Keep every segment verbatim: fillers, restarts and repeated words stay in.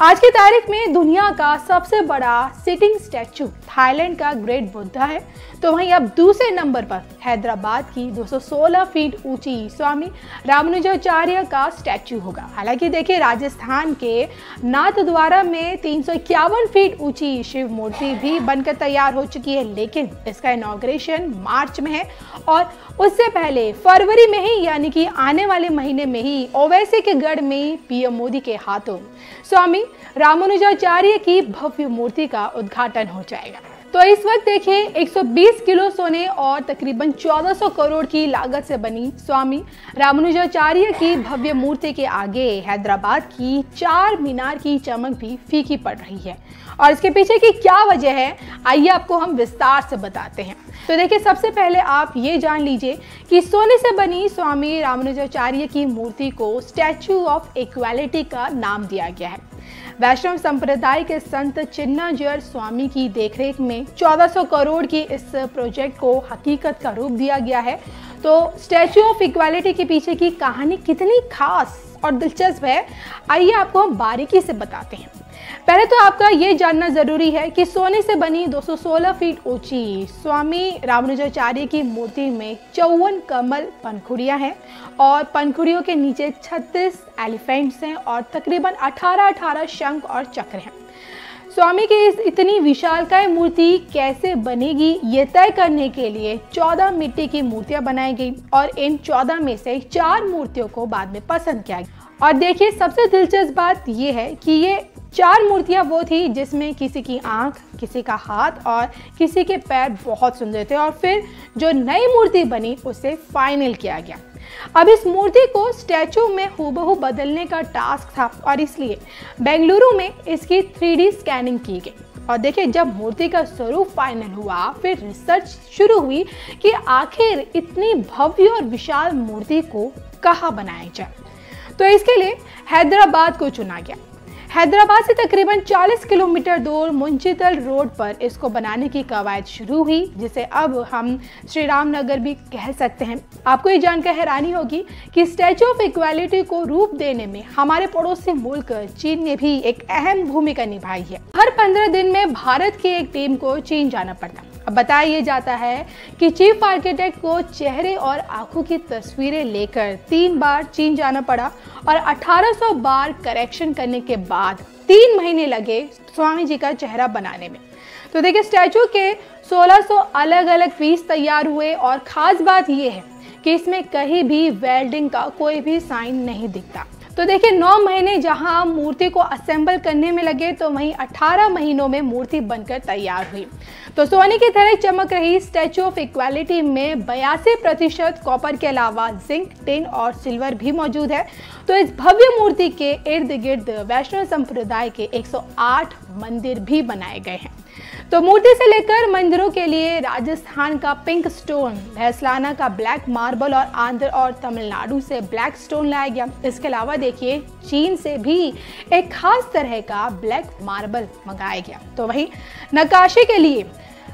आज की तारीख में दुनिया का सबसे बड़ा सिटिंग स्टैचू थाईलैंड का ग्रेट बुद्धा है। तो वहीं अब दूसरे नंबर पर हैदराबाद की दो सौ सोलह फीट ऊंची स्वामी रामानुजाचार्य का स्टैचू होगा। हालांकि देखिए, राजस्थान के नाथद्वारा में तीन सौ इक्यावन फीट ऊंची शिव मूर्ति भी बनकर तैयार हो चुकी है, लेकिन इसका इनॉग्रेशन मार्च में है और उससे पहले फरवरी में ही यानी कि आने वाले महीने में ही ओवैसी के गढ़ में पीएम मोदी के हाथों स्वामी रामानुजाचार्य की भव्य मूर्ति का उद्घाटन हो जाएगा। तो इस वक्त देखिए, एक सौ बीस किलो सोने और तकरीबन चौदह सौ करोड़ की लागत से बनी स्वामी रामानुजाचार्य की भव्य मूर्ति के आगे हैदराबाद की चार मीनार की चमक भी फीकी पड़ रही है। और इसके पीछे की क्या वजह है, आइए आपको हम विस्तार से बताते हैं। तो देखिए, सबसे पहले आप ये जान लीजिए कि सोने से बनी स्वामी रामानुजाचार्य की मूर्ति को स्टैचू ऑफ इक्वालिटी का नाम दिया गया है। वैष्णव संप्रदाय के संत चिन्नाजर स्वामी की देखरेख में चौदह सौ करोड़ की इस प्रोजेक्ट को हकीकत का रूप दिया गया है। तो स्टैचू ऑफ इक्वालिटी के पीछे की कहानी कितनी खास और दिलचस्प है, आइए आपको हम बारीकी से बताते हैं। पहले तो आपका ये जानना जरूरी है कि सोने से बनी दो सौ सोलह फीट ऊंची स्वामी रामानुजाचार्य की मूर्ति में चौवन कमल पंखुड़ियां हैं और पंखुड़ियों के नीचे छत्तीस एलिफेंट्स हैं और तकरीबन अठारह अठारह शंख और चक्र हैं। स्वामी की इस इतनी विशालकाय मूर्ति कैसे बनेगी, ये तय करने के लिए चौदह मिट्टी की मूर्तियां बनाई गई और इन चौदह में से चार मूर्तियों को बाद में पसंद किया गया। और देखिए, सबसे दिलचस्प बात यह है कि ये चार मूर्तियां वो थी जिसमें किसी की आंख, किसी का हाथ और किसी के पैर बहुत सुंदर थे और फिर जो नई मूर्ति बनी उसे फाइनल किया गया। अब इस मूर्ति को स्टैचू में हूबहू बदलने का टास्क था और इसलिए बेंगलुरु में इसकी थ्री डी स्कैनिंग की गई। और देखिए, जब मूर्ति का स्वरूप फाइनल हुआ, फिर रिसर्च शुरू हुई कि आखिर इतनी भव्य और विशाल मूर्ति को कहाँ बनाया जाए। तो इसके लिए हैदराबाद को चुना गया। हैदराबाद से तकरीबन चालीस किलोमीटर दूर मुंशीतल रोड पर इसको बनाने की कवायद शुरू हुई, जिसे अब हम श्री राम नगर भी कह सकते हैं। आपको ये जानकर हैरानी होगी कि स्टैचू ऑफ इक्वालिटी को रूप देने में हमारे पड़ोसी मुल्क चीन ने भी एक अहम भूमिका निभाई है। हर पंद्रह दिन में भारत की एक टीम को चीन जाना पड़ता। अब बताया जाता है कि चीफ आर्किटेक्ट को चेहरे और आंखों की तस्वीरें लेकर तीन बार चीन जाना पड़ा और अठारह सौ बार करेक्शन करने के बाद तीन महीने लगे स्वामी जी का चेहरा बनाने में। तो देखिए, स्टैचू के सोलह सौ अलग अलग पीस तैयार हुए और खास बात यह है कि इसमें कहीं भी वेल्डिंग का कोई भी साइन नहीं दिखता। तो देखिए, नौ महीने जहां मूर्ति को असेंबल करने में लगे, तो वहीं अठारह महीनों में मूर्ति बनकर तैयार हुई। तो सोने की तरह चमक रही स्टैचू ऑफ इक्वालिटी में बयासी प्रतिशत कॉपर के अलावा जिंक, टिन और सिल्वर भी मौजूद है। तो इस भव्य मूर्ति के इर्द गिर्द वैष्णव संप्रदाय के एक सौ आठ मंदिर भी बनाए गए हैं। तो मूर्ति से लेकर मंदिरों के लिए राजस्थान का पिंक स्टोन, भैसलाना का ब्लैक मार्बल और आंध्र और तमिलनाडु से ब्लैक स्टोन लाया गया। इसके अलावा देखिए, चीन से भी एक खास तरह का ब्लैक मार्बल मंगाया गया। तो वहीं नक्काशी के लिए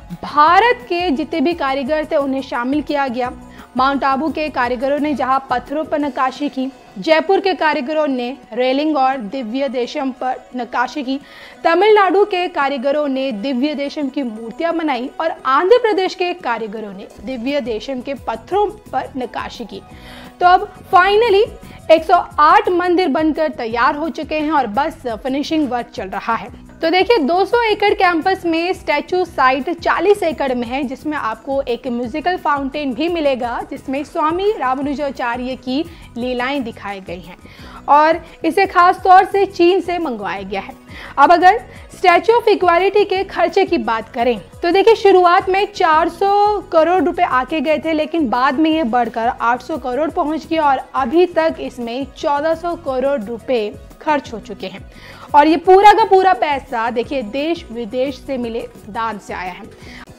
भारत के जितने भी कारीगर थे उन्हें शामिल किया गया। माउंट आबू के कारीगरों ने जहां पत्थरों पर नक्काशी की, जयपुर के कारीगरों ने रेलिंग और दिव्य देशम पर नक्काशी की, तमिलनाडु के कारीगरों ने दिव्य देशम की मूर्तियां बनाई और आंध्र प्रदेश के कारीगरों ने दिव्य देशम के पत्थरों पर नक्काशी की। तो अब फाइनली एक सौ आठ मंदिर बनकर तैयार हो चुके हैं और बस फिनिशिंग वर्क चल रहा है। तो देखिए, दो सौ एकड़ कैंपस में स्टैचू साइट चालीस एकड़ में है, जिसमें आपको एक म्यूजिकल फाउंटेन भी मिलेगा जिसमें स्वामी रामानुजाचार्य की लीलाएं दिखाई गई हैं और इसे खास तौर से चीन से मंगवाया गया है। अब अगर स्टैचू ऑफ इक्वालिटी के खर्चे की बात करें तो देखिए, शुरुआत में चार सौ करोड़ रुपए आके गए थे, लेकिन बाद में ये बढ़कर आठ सौ करोड़ पहुंच गया और अभी तक इसमें चौदह सौ करोड़ रुपए खर्च हो चुके हैं। और ये पूरा का पूरा पैसा देखिए देश विदेश से मिले दान से आया है।